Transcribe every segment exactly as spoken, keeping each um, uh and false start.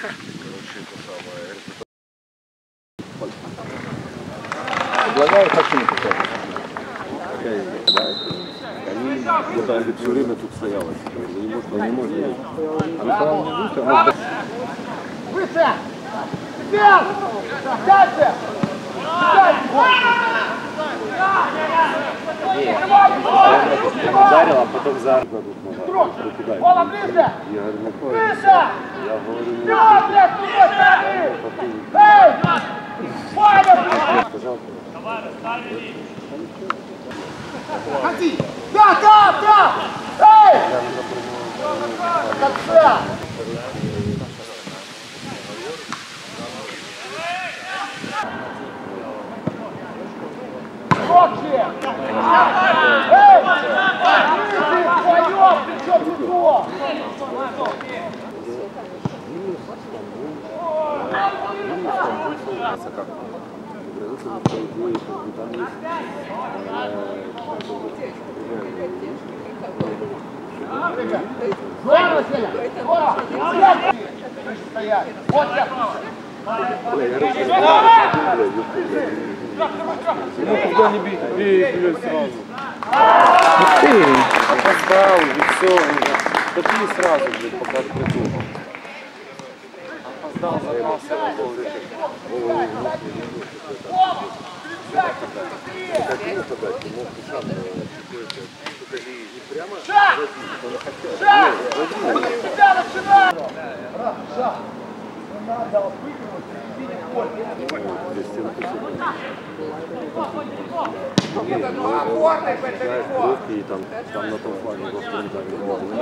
Предлагаю хочу написать. Вот она все время тут стояла. Не может, не может. Она не выше, она... Выше! Вверх! Дальше! Ударил, а потом за Ола, ближе! Я говорю, ну кой? Выше! Я говорю, ну... Вперед, блядь, с другой стороны! Эй! Ваня, блядь! Сказал, Ходи! Да, да, да! Эй! Конца! Локти! Эй! Ты твоё, ты чё чужого? Здорово, Сеня! Здорово! Стоять! Вот я! ну куда не бей, бей, бей сразу. Ты опоздал, и все. Такие сразу, блин, пока открытую. Опоздал, закрался. Шаг! Шаг! Тебя начинаем! Шаг! Не надо выигрывать в середине поля. Опорный в это легко! И там, там на том флаге во втором тайме.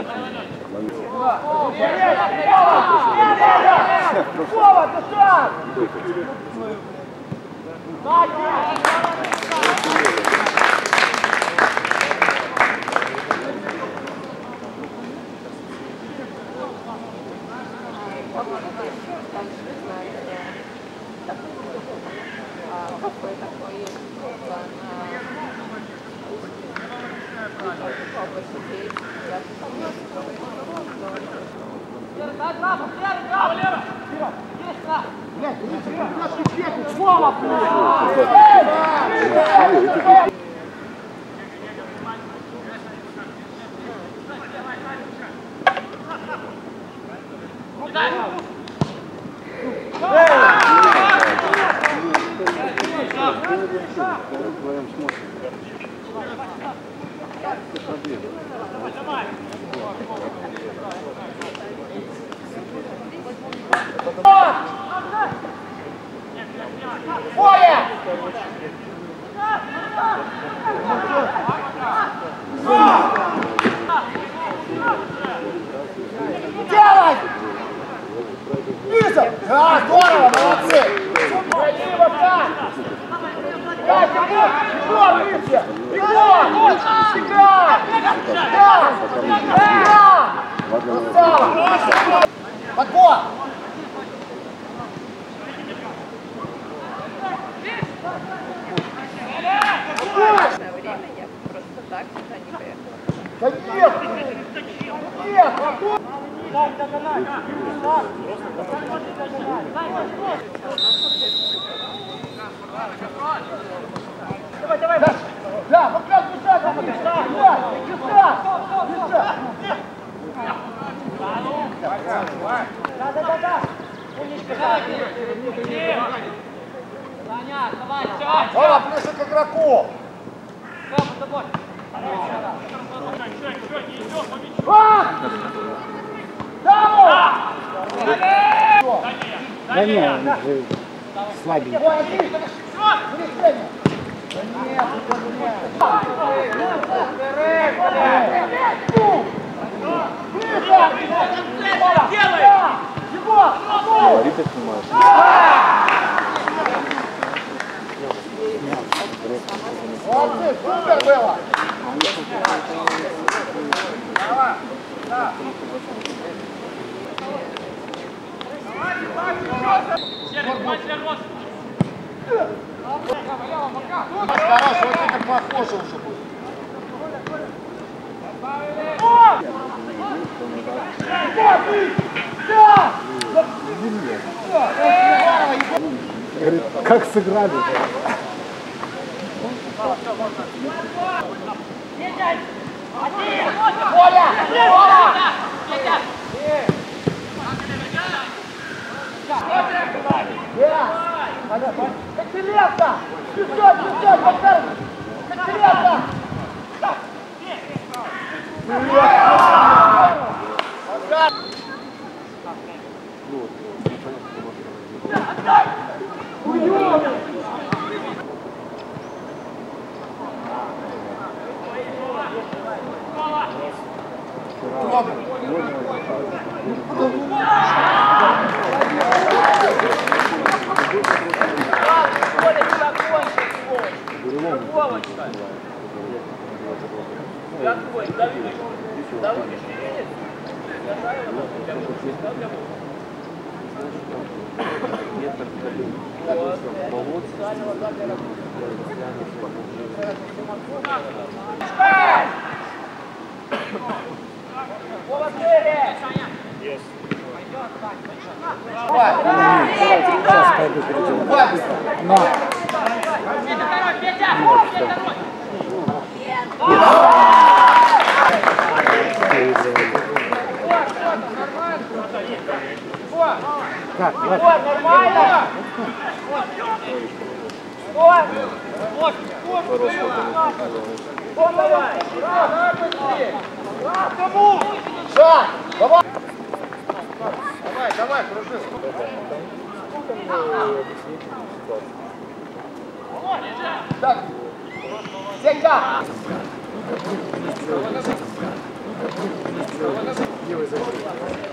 Вова, ты шаг! Какой такой есть план посидеть. Вова, Боя! Делай! Виза! Да, здорово, молодцы! Красиво так! Да, Егор! Егор, выше! Егор! Играй! Да! Да! Красава! Подбор! Время я просто так сюда не поехала. Да нет! Нет! Так, догонай! Давай, давай! Да, да, вот как бежать! Да, бежать! Бежать! Да, да, да, да! Умничка! Саня, давай, все! Вова, ближе к игроку! Да нет, он же слабенький. Говорит, снимаешь. Молодцы, супер было! Давай, да. Хорошо, вот это похоже уже будет. Да! земле. Говорит, как сыграли? Кочеревка! Пятьсот, пятьсот, повтор! Кочеревка! Сейчас пойду перейдем. На. Как? Вот. Вот, нормально! Вот! Вот! Вот, давай! Шаг! Давай! Давай, давай, кружи! Так! Сека!